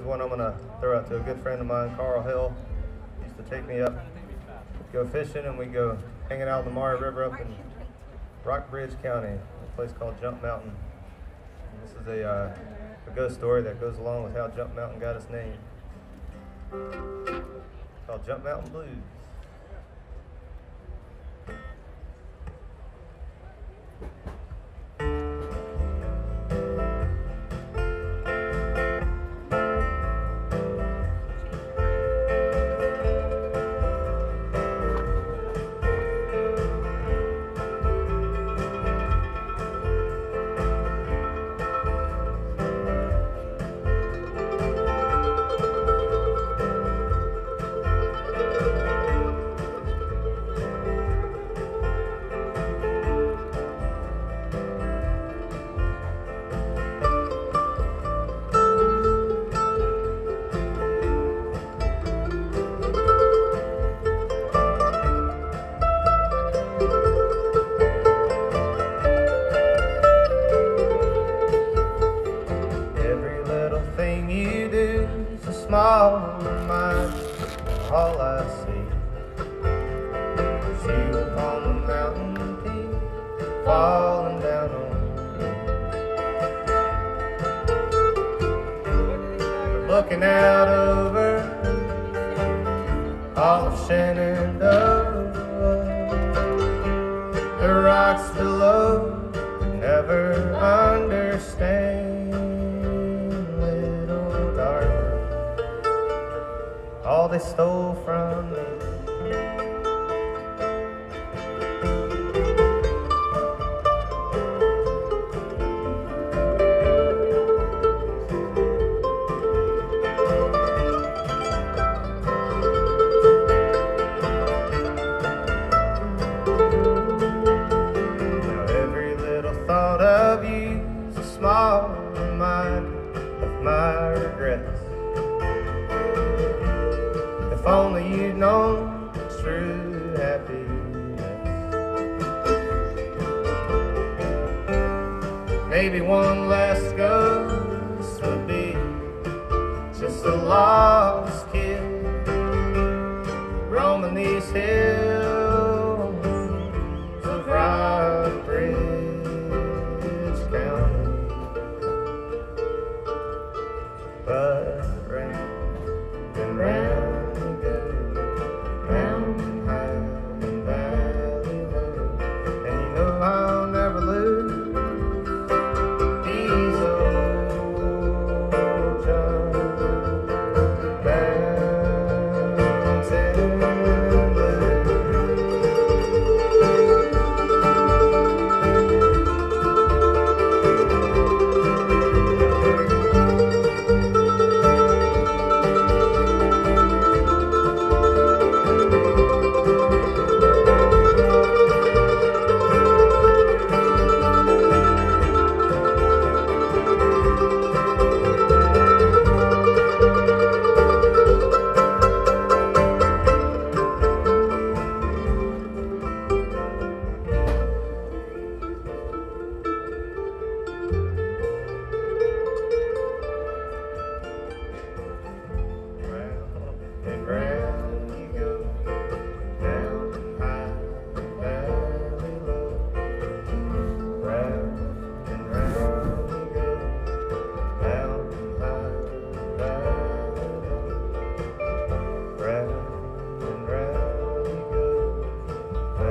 one I'm going to throw out to a good friend of mine, Carl Hill. He used to take me up, go fishing, and we go hanging out in the Maury River up in Rockbridge County, a place called Jump Mountain. And this is a ghost story that goes along with how Jump Mountain got its name. It's called Jump Mountain Blues. Small reminder, all I see is you upon the mountain peak, falling down on me. Looking out over all of Shenandoah, the rocks below never understand. All they stole from me. Now every little thought of you's a small reminder of my regrets. If only you'd known true happiness. Maybe one last ghost would be just a lost kid roaming these hills of Rockbridge County. But round and round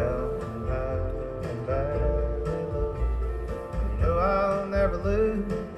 never lose.